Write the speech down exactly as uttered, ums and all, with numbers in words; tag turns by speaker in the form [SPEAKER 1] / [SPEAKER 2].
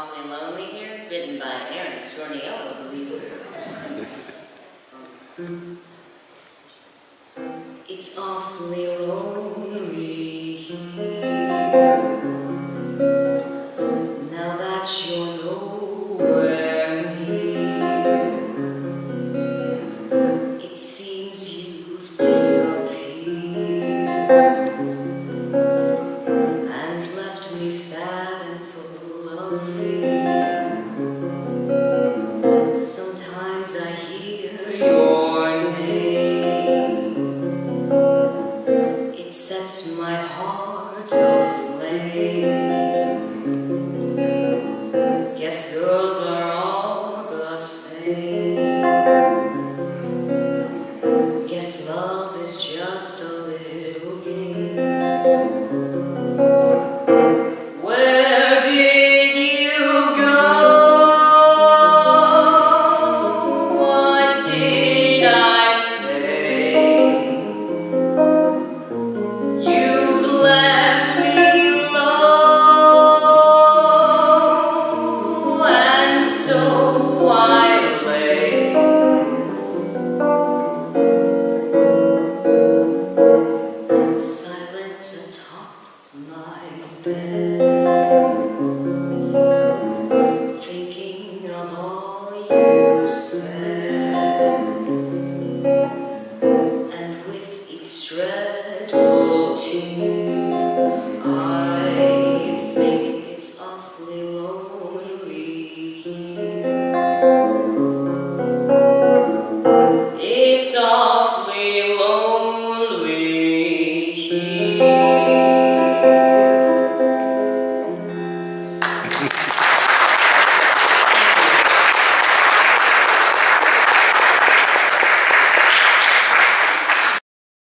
[SPEAKER 1] Awfully Lonely here, written by Aron Stornaiuolo, believe it or not. It's awfully lonely here, now that you're nowhere near. It seems you've disappeared and left me sad and full of fear. Sometimes I hear your name, it sets my heart aflame. Guess girls are all the same. Guess love is just a little game. Where did you go? What did I say? You've left me low, and so I lay silent atop my bed.